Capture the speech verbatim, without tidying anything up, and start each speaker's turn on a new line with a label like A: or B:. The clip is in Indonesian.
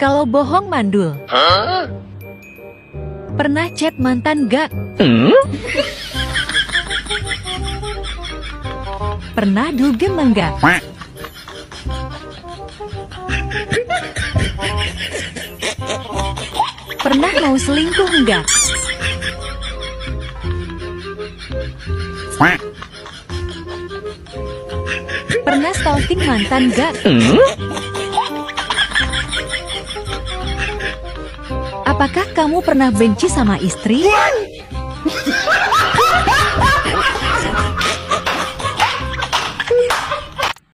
A: Kalau bohong mandul. Pernah chat mantan gak? Pernah dugem enggak? Pernah mau selingkuh enggak? Pernah stalking mantan gak? Apakah kamu pernah benci sama istri?